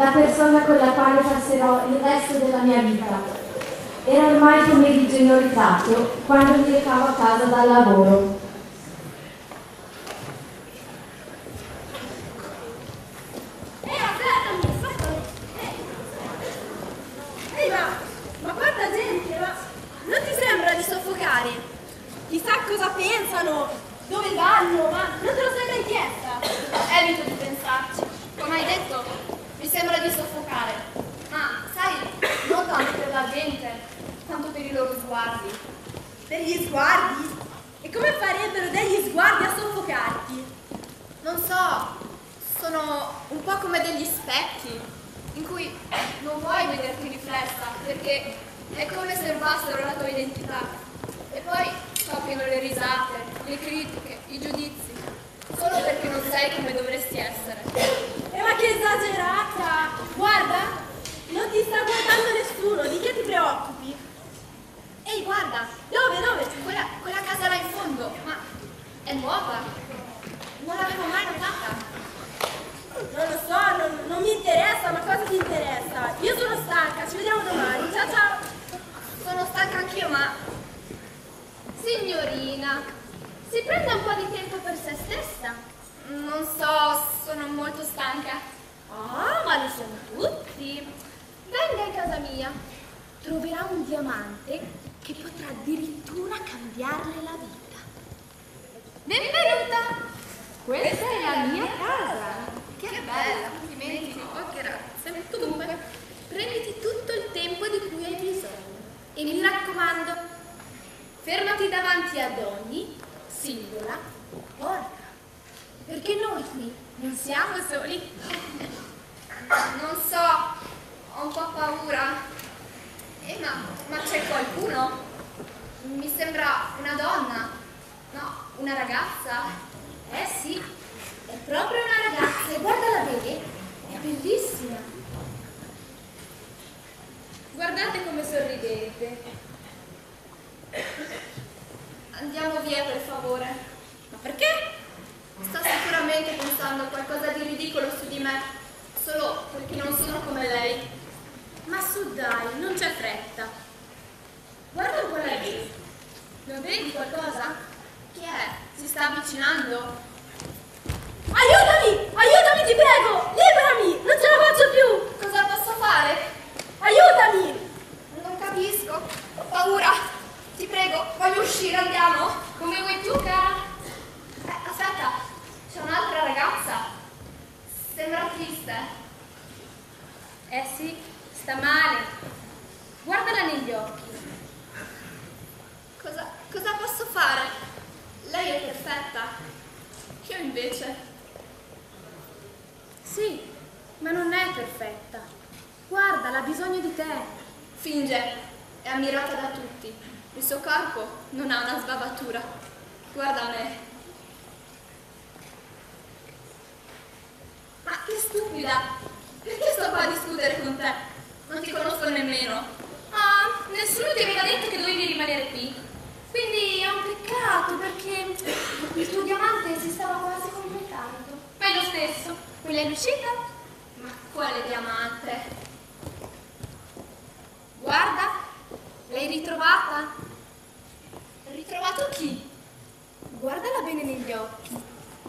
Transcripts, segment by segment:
la persona con la quale passerò il resto della mia vita. Era ormai pomeriggio inoltrato quando mi recavo a casa dal lavoro. Ma guarda gente, ma non ti sembra di soffocare? Chissà cosa pensano, dove vanno, ma non te lo sei mai chiesta? Evito di pensarci. Come hai detto, mi sembra di soffocare. Ma, sai, non tanto per la gente, quanto per i loro sguardi. Per gli sguardi? E come farebbero degli sguardi a soffocarti? Non so, sono un po' come degli specchi, in cui non vuoi vederti riflessa, perché è come se rubassero la tua identità. E poi scoppiano le risate, le critiche, i giudizi, solo perché non sei come dovresti essere. Ma che esagerata! Guarda, non ti sta guardando nessuno, di che ti preoccupi? Ehi, guarda! Dove? Quella casa là in fondo, ma è nuova? Non l'avevo mai notata. Non lo so, non mi interessa, ma cosa ti interessa? Io sono stanca, ci vediamo domani, ciao ciao! Sono stanca anch'io, ma... Signorina, si prende un po' di tempo per se stessa? Non so, sono molto stanca. Ah, ma lo sono tutti! Venga in casa mia. Troverà un diamante che potrà addirittura cambiarle la vita. Benvenuta! Questa è la mia casa. Che bella, complimenti, oh grazie. Dunque, prenditi tutto il tempo di cui hai bisogno. E mi raccomando, fermati davanti ad ogni singola porta. Perché noi qui non siamo soli. Non so, ho un po' paura. Ma c'è qualcuno? Mi sembra una donna. No, una ragazza. Sì, è proprio una ragazza. E guardala bene, è bellissima. Guardate come sorridete. Andiamo via, per favore. Ma perché? Sta sicuramente pensando a qualcosa di ridicolo su di me, solo perché non sono come lei. Ma su dai, non c'è fretta. Guarda un po' lei. Non vedi qualcosa? Chi è? Si sta avvicinando. Aiutami! Aiutami, ti prego! Liberami! Non ce la faccio più! Cosa posso fare? Aiutami! Non capisco. Ho paura. Ti prego, voglio uscire, andiamo. Come vuoi tu, cara? Aspetta, c'è un'altra ragazza. Sembra triste. Sì, sta male. Guardala negli occhi. Cosa posso fare? Lei è perfetta. Io invece... Sì, ma non è perfetta. Guardala, ha bisogno di te. Finge, è ammirata da tutti. Il suo corpo non ha una sbavatura. Guarda me. Ma che stupida! Perché sto qua a discutere con te? Non ti conosco nemmeno. Ah, nessuno ti aveva detto che dovevi rimanere qui. Quindi è un peccato perché il tuo diamante si stava quasi completando. Ma è lo stesso. Quella è l'uscita? Ma quale diamante? Guarda, l'hai ritrovata? Ritrovato chi? Guardala bene negli occhi.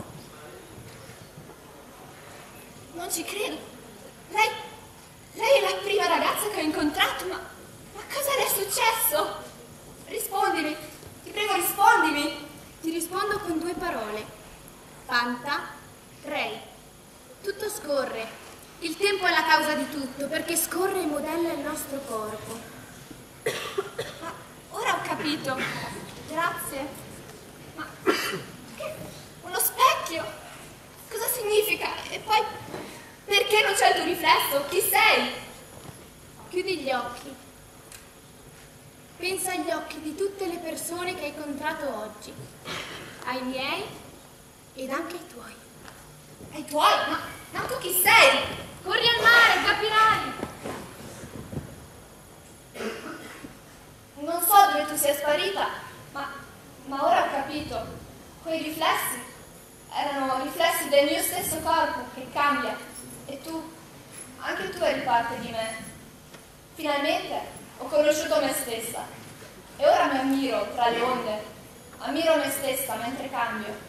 Non ci credo. Lei è la prima ragazza che ho incontrato, ma cosa le è successo? Rispondimi, ti prego, rispondimi. Ti rispondo con 2 parole. Fanta, Rei. Tutto scorre. Il tempo è la causa di tutto, perché scorre e modella il nostro corpo. Ma ora ho capito. Grazie. Ma che? Uno specchio? Cosa significa? E poi, perché non c'è il tuo riflesso? Chi sei? Chiudi gli occhi. Pensa agli occhi di tutte le persone che hai incontrato oggi. Ai miei ed anche ai tuoi. Ai tuoi? Ma tu chi sei? Corri al mare, capirai! Non so dove tu sia sparita, ma ora ho capito. Quei riflessi erano riflessi del mio stesso corpo che cambia. E tu anche tu eri parte di me. Finalmente ho conosciuto me stessa e ora mi ammiro tra le onde, ammiro me stessa mentre cambio.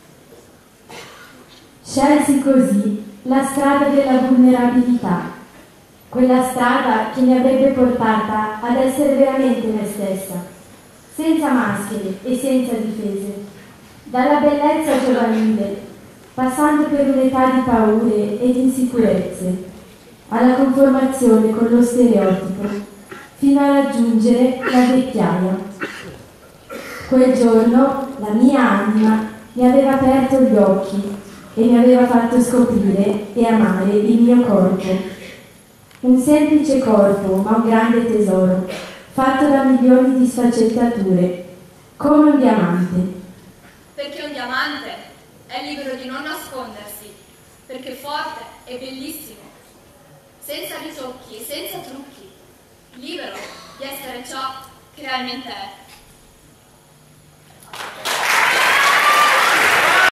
Scelsi così la strada della vulnerabilità, quella strada che mi avrebbe portata ad essere veramente me stessa, senza maschere e senza difese, dalla bellezza giovanile, passando per un'età di paure e di insicurezze, alla conformazione con lo stereotipo, fino a raggiungere la vecchiaia. Quel giorno la mia anima mi aveva aperto gli occhi e mi aveva fatto scoprire e amare il mio corpo. Un semplice corpo, ma un grande tesoro, fatto da milioni di sfaccettature, come un diamante. Perché un diamante è libero di non nascondersi, perché è forte e bellissimo, senza ritocchi e senza trucchi, libero di essere ciò che realmente è.